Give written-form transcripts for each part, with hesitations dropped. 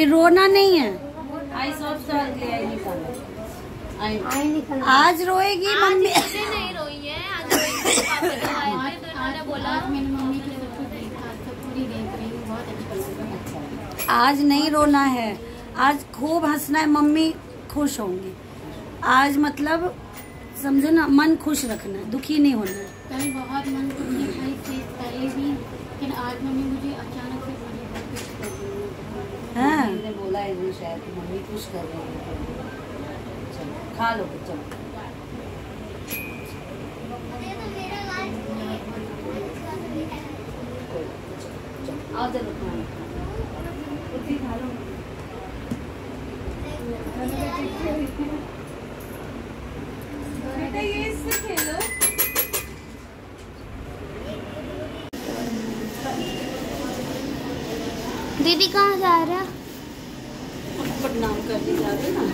फिर रोना नहीं है। आज रोएगी मम्मी। नहीं रोई है, आज रोएगी। पापा जब आए थे तो इन्होंने बोला मैंने मम्मी की सब कुछ देखा, सब पूरी देख रही हूँ, बहुत अच्छा लगा। आज नहीं रोना है, आज खूब हंसना है, मम्मी खुश होंगी। आज मतलब समझो ना, मन खुश रखना है, दुखी नहीं होना है। कल बहुत मन दुखी था इससे पहले भी, लेकिन आज मम्मी मुझे अचानक से बोली बहुत खुश कर रही है। हाँ मैंने बोला है वो शायद मम्मी खुश कर रही है। चलो खा लो, चलो। आओ चलो खाना खा लो। बेटा ये इससे खेलो। दीदी कहाँ जा रहे हैं? प्रणाम कर दी जावे ना।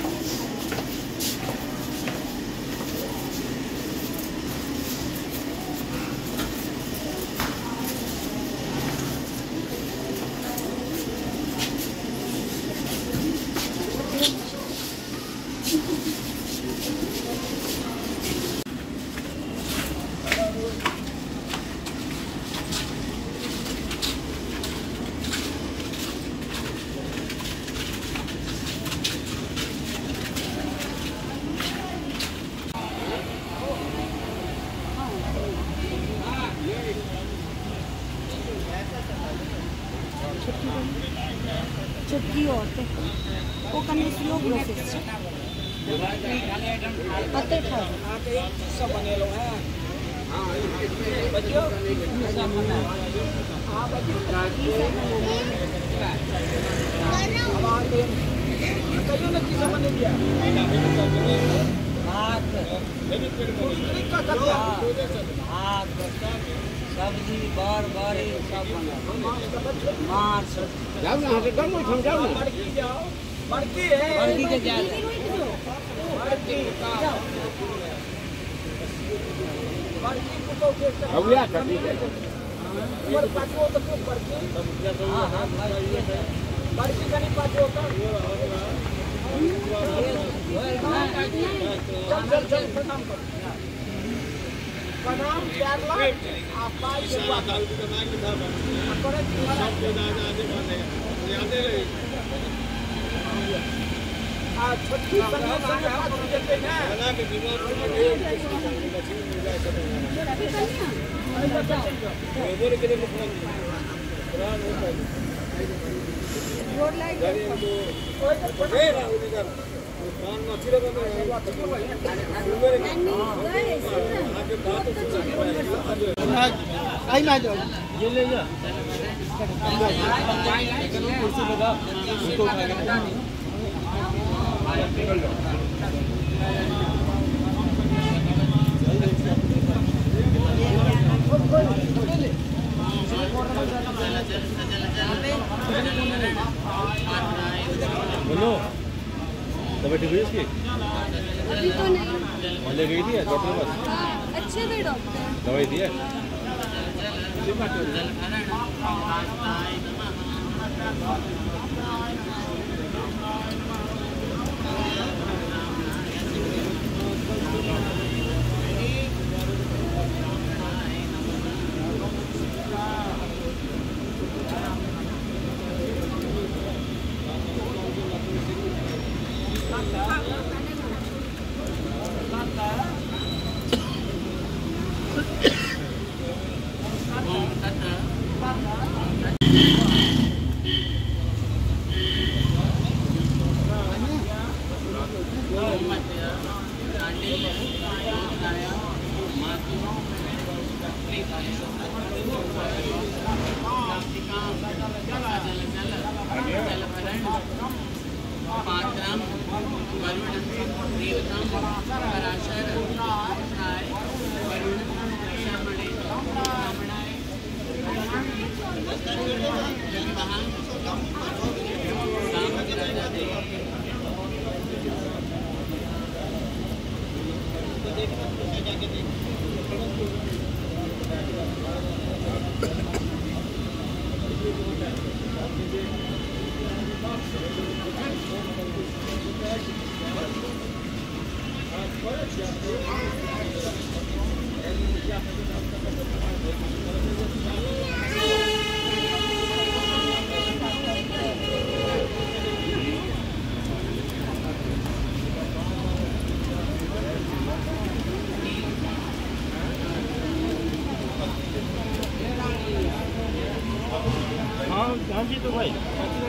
चुटकी और वो करने स्लो प्रोसेस पत्ते खा सब बने लो हैं। बच्चों सब्जी बार बारी सब बना माछ जाओ ना, गम उठम जाओ ना। बड़की है, बड़की के क्या है? हविया कटी है। पर पाछो तो क्यों बड़की? हां हां बड़की कनी पाछो का। चल चल प्रणाम कर। प्रणाम प्यार ला। आप पाई से हुआ दाल की बना के था। करे तुम्हारा के दादा आगे बने। यादें रही। आ छोटी संगे संगे बात करते हैं। बना के दिमाग में इधर के लिए मुख्यमंत्री कुरान होता है। रोड लाइट कोई तो उधर कान में चिरे बंद है। आगे बात तो आई ना जाओ, ये ले जा। कुर्सी लगा, उसको उठा के बोलो। दवाई ठीक हुई इसकी? अभी तो नहीं। ले गई थी डॉक्टर के पास? अच्छे थे डॉक्टर। दवाई दी है? हाँ जी तो भाई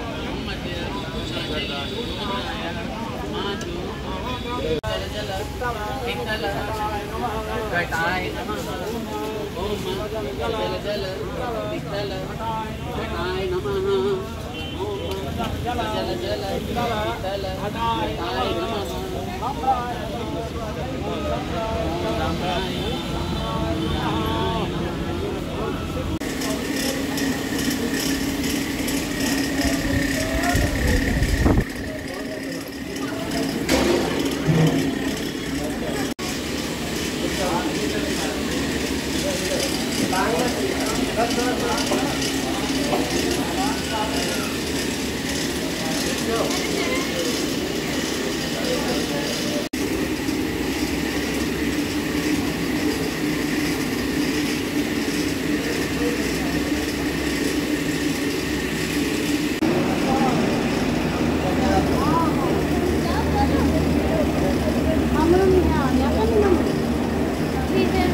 ठीक है।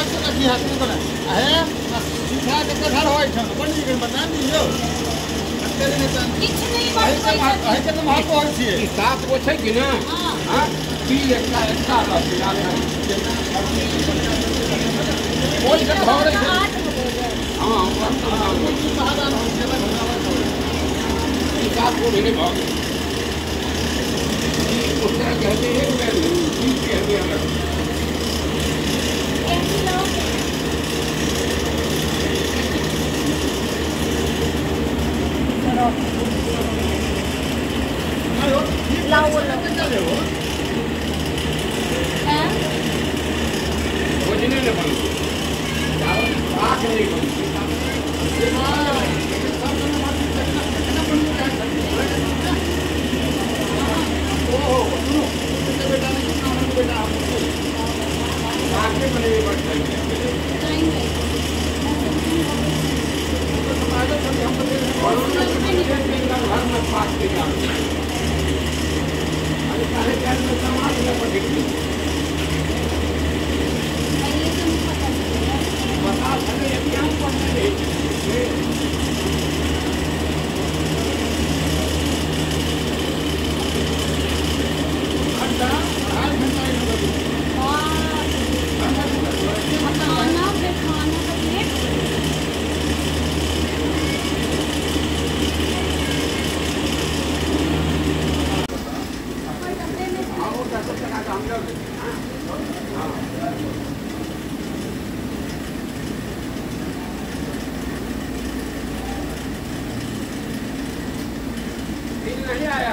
हाथ में है सीधा के घर हो बन बता दियो किछु नहीं बात है के तुम हाथ और छिए ई सात गो छै कि ना हां की एकटा रहतै याद कोई से भर है हां ई सात गो नहीं भाग उसका कहते हैं कि कहते हैं भोजने न बनती आँख नहीं बनती आँखें बने बढ़ घर में पाक के जाते नहीं आया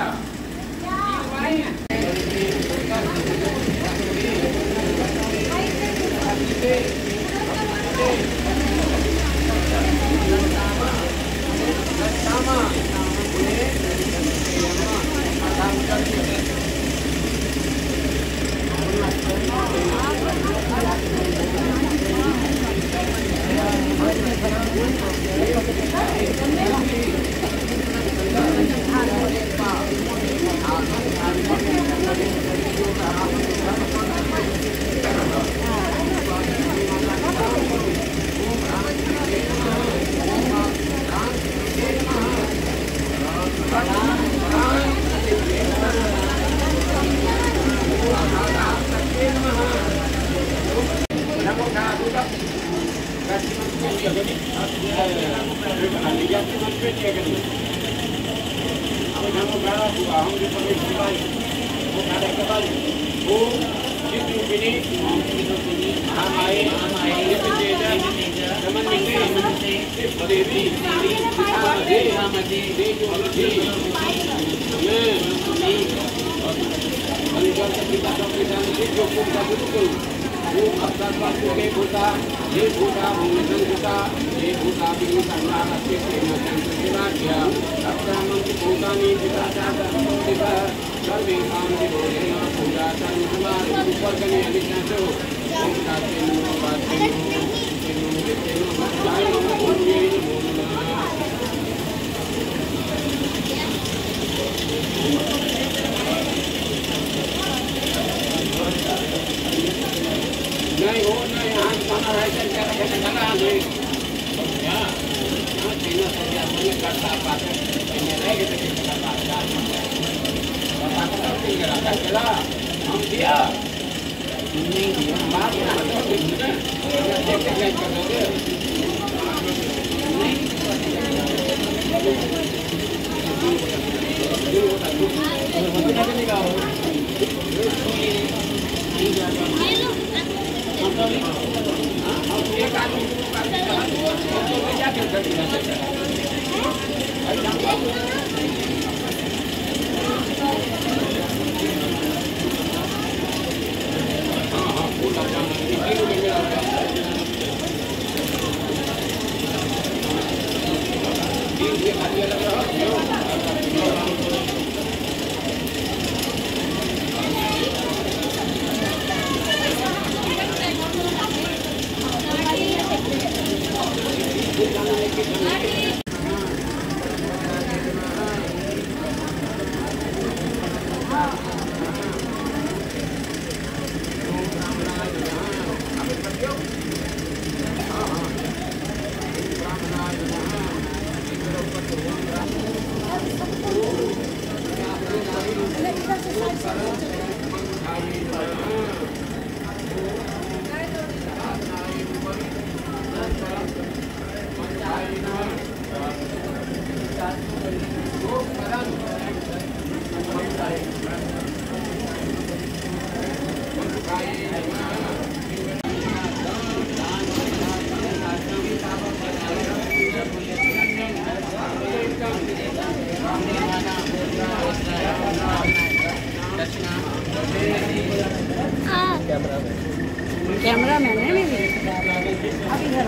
कैमरा मैन है मेरी अभी घर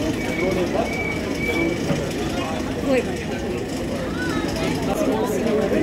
कोई बात नहीं।